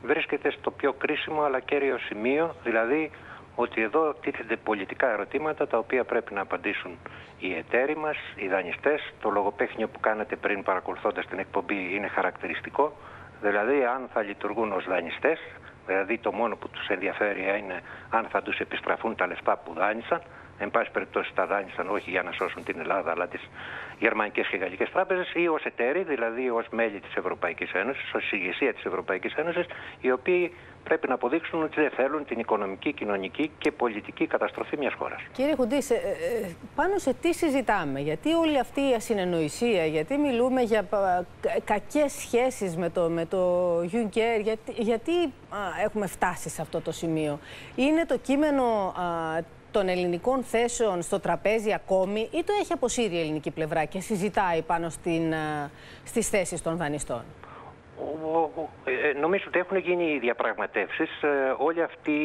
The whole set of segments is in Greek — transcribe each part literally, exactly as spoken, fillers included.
βρίσκεται στο πιο κρίσιμο αλλά κέριο σημείο, δηλαδή ότι εδώ τίθενται πολιτικά ερωτήματα τα οποία πρέπει να απαντήσουν οι εταίροι μας, οι δανειστές. Το λογοπαίχνιο που κάνατε πριν παρακολουθώντας την εκπομπή είναι χαρακτηριστικό, δηλαδή αν θα λειτουργούν ως δανειστές, δηλαδή το μόνο που τους ενδιαφέρει είναι αν θα τους επιστραφούν τα λεφτά που δάνεισαν. Εν πάση περιπτώσει τα δάνεισαν όχι για να σώσουν την Ελλάδα αλλά τις γερμανικές και γαλλικές τράπεζες, ή ως εταίροι, δηλαδή ως μέλη της Ευρωπαϊκής Ένωσης, ως ηγεσία της Ευρωπαϊκής Ένωσης, οι οποίοι πρέπει να αποδείξουν ότι δεν θέλουν την οικονομική, κοινωνική και πολιτική καταστροφή μιας χώρας. Κύριε Χουντή, πάνω σε τι συζητάμε, γιατί όλη αυτή η ασυνεννοησία, γιατί μιλούμε για κακές σχέσεις με το, με το Juncker, γιατί, γιατί α, έχουμε φτάσει σε αυτό το σημείο? Είναι το κείμενο α, των ελληνικών θέσεων στο τραπέζι ακόμη, ή το έχει αποσύρει η ελληνική πλευρά και συζητάει πάνω στην, στις θέσεις των δανειστών? Ε, νομίζω ότι έχουν γίνει διαπραγματεύσεις. Ε, όλη αυτή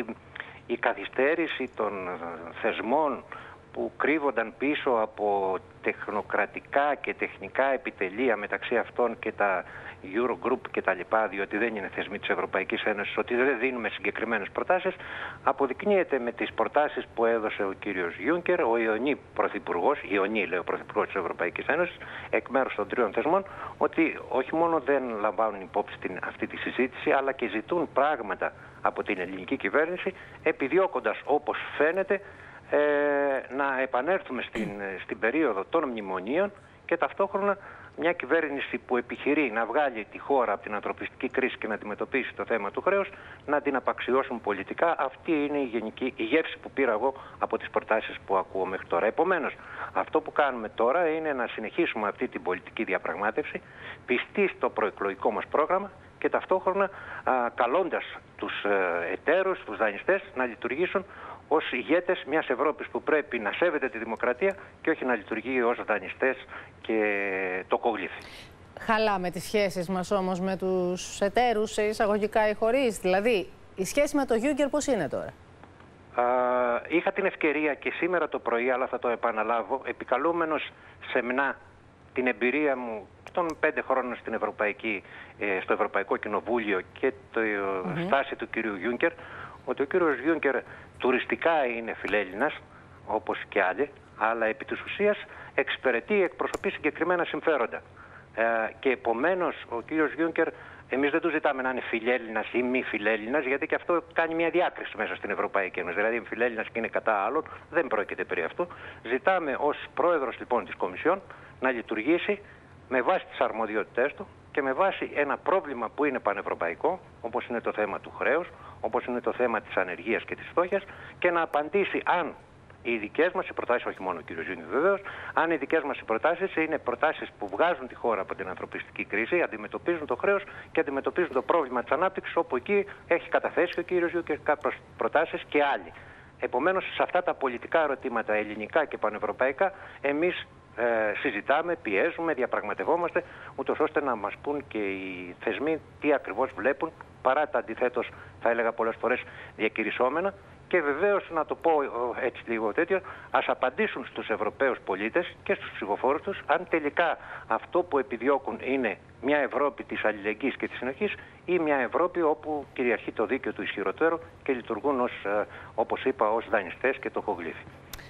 η καθυστέρηση των θεσμών που κρύβονταν πίσω από τεχνοκρατικά και τεχνικά επιτελεία, μεταξύ αυτών και τα Eurogroup και τα λοιπά, διότι δεν είναι θεσμοί της Ευρωπαϊκής Ένωσης, ότι δεν δίνουμε συγκεκριμένες προτάσεις, αποδεικνύεται με τις προτάσεις που έδωσε ο κύριος Juncker, ο Ιωνί πρωθυπουργός, Ιωνί λέει ο πρωθυπουργός της Ευρωπαϊκής Ένωσης, εκ μέρους των τριών θεσμών, ότι όχι μόνο δεν λαμβάνουν υπόψη την, αυτή τη συζήτηση, αλλά και ζητούν πράγματα από την ελληνική κυβέρνηση, επιδιώκοντας, όπως φαίνεται, ε, να επανέλθουμε στην, στην περίοδο των μνημονίων και ταυτόχρονα μια κυβέρνηση που επιχειρεί να βγάλει τη χώρα από την ανθρωπιστική κρίση και να αντιμετωπίσει το θέμα του χρέους, να την απαξιώσουν πολιτικά. Αυτή είναι η γενική η γεύση που πήρα εγώ από τις προτάσεις που ακούω μέχρι τώρα. Επομένως, αυτό που κάνουμε τώρα είναι να συνεχίσουμε αυτή την πολιτική διαπραγμάτευση, πιστοί στο προεκλογικό μας πρόγραμμα και ταυτόχρονα α, καλώντας τους ε, εταίρους, τους δανειστές να λειτουργήσουν ως ηγέτες μιας Ευρώπης που πρέπει να σέβεται τη δημοκρατία και όχι να λειτουργεί ως δανειστές και το κοglήθι. Χαλάμε τις σχέσεις μας όμως με τους εταίρους, σε εισαγωγικά ή χωρίς? Δηλαδή, η σχέση με το Juncker πώς είναι τώρα? Α, είχα την ευκαιρία και σήμερα το πρωί, αλλά θα το επαναλάβω, επικαλούμενος σεμνά την εμπειρία μου των πέντε χρόνων στην Ευρωπαϊκή, στο Ευρωπαϊκό Κοινοβούλιο και τη mm-hmm. στάση του κυρίου Juncker, ότι ο κύριος Juncker τουριστικά είναι φιλέλληνας, όπως και άλλοι, αλλά επί της ουσίας εξυπηρετεί, εκπροσωπεί συγκεκριμένα συμφέροντα. Ε, και επομένως ο κύριος Juncker, εμείς δεν του ζητάμε να είναι φιλέλληνας ή μη φιλέλληνας, γιατί και αυτό κάνει μια διάκριση μέσα στην Ευρωπαϊκή Ένωση. Δηλαδή, φιλέλληνας και είναι κατά άλλων, δεν πρόκειται περί αυτού. Ζητάμε ως πρόεδρος λοιπόν της Κομισιόν να λειτουργήσει με βάση τις αρμοδιότητές του και με βάση ένα πρόβλημα που είναι πανευρωπαϊκό, όπως είναι το θέμα του χρέους, όπως είναι το θέμα της ανεργίας και της φτώχειας, και να απαντήσει αν οι δικές μας οι προτάσεις, όχι μόνο ο κ. Juncker βεβαίως, αν οι δικές μας οι προτάσεις είναι προτάσεις που βγάζουν τη χώρα από την ανθρωπιστική κρίση, αντιμετωπίζουν το χρέος και αντιμετωπίζουν το πρόβλημα της ανάπτυξης, όπου εκεί έχει καταθέσει ο κ. Juncker κάποιες προτάσεις και άλλοι. Επομένως, σε αυτά τα πολιτικά ερωτήματα, ελληνικά και πανευρωπαϊκά, εμείς Ε, συζητάμε, πιέζουμε, διαπραγματευόμαστε, ούτως ώστε να μας πούν και οι θεσμοί τι ακριβώς βλέπουν, παρά τα αντιθέτως, θα έλεγα πολλές φορές, διακηρυσσόμενα. Και βεβαίως, να το πω έτσι λίγο τέτοιο, ας απαντήσουν στους Ευρωπαίους πολίτες και στους ψηφοφόρους τους αν τελικά αυτό που επιδιώκουν είναι μια Ευρώπη της αλληλεγγύης και της συνοχής ή μια Ευρώπη όπου κυριαρχεί το δίκαιο του ισχυροτέρου και λειτουργούν ως, όπως είπα, ως δανειστές και το κοglήθι.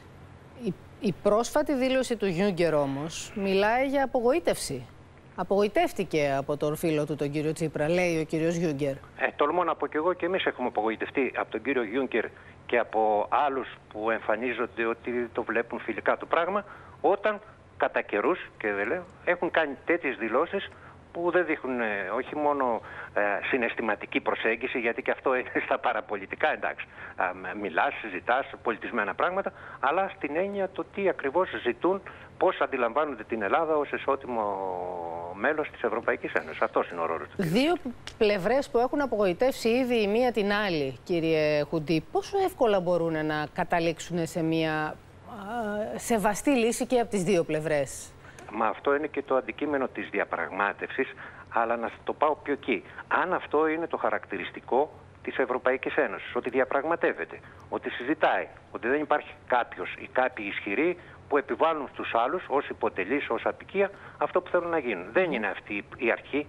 Η, η πρόσφατη δήλωση του Juncker όμως μιλάει για απογοήτευση. Απογοητεύτηκε από τον φίλο του τον κύριο Τσίπρα, λέει ο κύριος Juncker. Ε, τολμώ να πω και εγώ, και εμείς έχουμε απογοητευτεί από τον κύριο Juncker και από άλλους που εμφανίζονται ότι το βλέπουν φιλικά το πράγμα, όταν κατά καιρούς, και δεν λέω, έχουν κάνει τέτοιες δηλώσεις που δεν δείχνουν ε, όχι μόνο ε, συναισθηματική προσέγγιση, γιατί και αυτό είναι στα παραπολιτικά, εντάξει, ε, μιλάς, συζητάς πολιτισμένα πράγματα, αλλά στην έννοια το τι ακριβώς ζητούν, πώς αντιλαμβάνονται την Ελλάδα ως ισότιμο μέλος της Ευρωπαϊκής Ένωσης. Αυτός είναι ο ρόλος του. Δύο πλευρές που έχουν απογοητεύσει ήδη η μία την άλλη, κύριε Χουντή, πόσο εύκολα μπορούν να καταλήξουν σε μια α, σεβαστή λύση και από τις δύο πλευρές? Μα αυτό είναι και το αντικείμενο της διαπραγμάτευσης, αλλά να το πάω πιο εκεί. Αν αυτό είναι το χαρακτηριστικό της Ευρωπαϊκής Ένωσης, ότι διαπραγματεύεται, ότι συζητάει, ότι δεν υπάρχει κάποιος ή κάποιοι ισχυροί που επιβάλλουν στους άλλους ως υποτελείς, ως απικία, αυτό που θέλουν να γίνουν. Δεν είναι αυτή η αρχή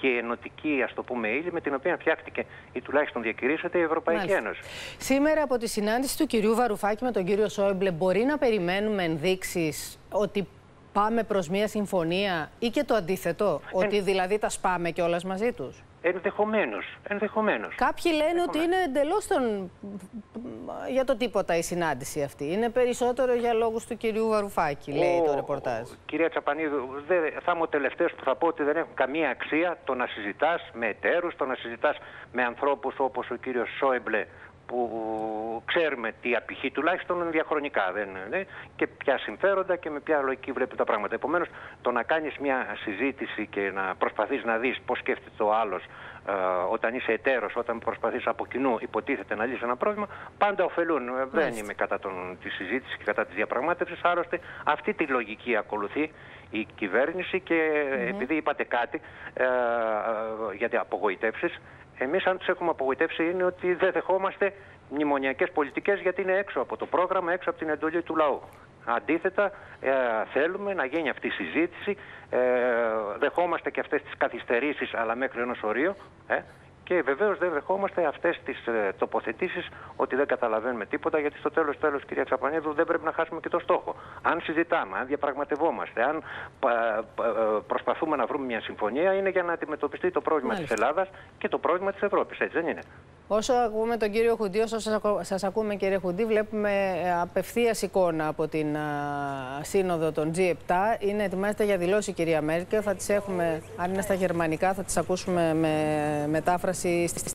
και ενωτική, ας το πούμε, ύλη με την οποία φτιάχτηκε ή τουλάχιστον διακηρύσσεται η Ευρωπαϊκή Μάλιστα. Ένωση. Σήμερα από τη συνάντηση του κυρίου Βαρουφάκη με τον κύριο Σόιμπλε μπορεί να περιμένουμε ενδείξεις ότι πάμε προς μια συμφωνία ή και το αντίθετο, Εν... ότι δηλαδή τα σπάμε κιόλας μαζί τους? Ενδεχομένως, ενδεχομένως. Κάποιοι λένε ότι είναι εντελώς τον... για το τίποτα η συνάντηση αυτή. Είναι περισσότερο για λόγους του κυρίου Βαρουφάκη, λέει ο, το ρεπορτάζ. Ο, κυρία Τσαπανίδου, δε, θα είμαι ο τελευταίος που θα πω ότι δεν έχουν καμία αξία το να συζητάς με εταίρους, το να συζητάς με ανθρώπους όπως ο κύριος Σόιμπλε, που ξέρουμε τι απηχεί τουλάχιστον διαχρονικά δεν, ναι, και ποια συμφέροντα και με ποια λογική βλέπει τα πράγματα. Επομένως, το να κάνεις μια συζήτηση και να προσπαθείς να δεις πώς σκέφτεται ο άλλος ε, όταν είσαι εταίρος, όταν προσπαθείς από κοινού υποτίθεται να λύσεις ένα πρόβλημα, πάντα ωφελούν. Mm. Δεν είμαι κατά τον, τη συζήτηση και κατά της διαπραγμάτευσης, άλλωστε αυτή τη λογική ακολουθεί η κυβέρνηση και mm-hmm. επειδή είπατε κάτι ε, ε, για απογοητεύσεις, εμείς αν τους έχουμε απογοητεύσει είναι ότι δεν δεχόμαστε μνημονιακές πολιτικές γιατί είναι έξω από το πρόγραμμα, έξω από την εντολή του λαού. Αντίθετα, ε, θέλουμε να γίνει αυτή η συζήτηση, ε, δεχόμαστε και αυτές τις καθυστερήσεις αλλά μέχρι ενός ορίου ε, και βεβαίως δεν δεχόμαστε αυτές τις ε, τοποθετήσεις ότι δεν καταλαβαίνουμε τίποτα, γιατί στο τέλος τέλος, κυρία Τσαπανίδου, δεν πρέπει να χάσουμε και το στόχο. Αν συζητάμε, αν διαπραγματευόμαστε, αν πα, πα, προσπαθούμε να βρούμε μια συμφωνία, είναι για να αντιμετωπιστεί το πρόβλημα Μάλιστα. της Ελλάδας και το πρόβλημα της Ευρώπης, έτσι δεν είναι? Όσο ακούμε τον κύριο Χουντή, όσο σας, ακού, σας ακούμε κύριε Χουντή, βλέπουμε απευθείας εικόνα από την α, σύνοδο των τζι επτά. Είναι ετοιμάζεται για δηλώσει η κυρία Μέρκελ. Θα τις έχουμε, αν είναι στα γερμανικά, θα τις ακούσουμε με μετάφραση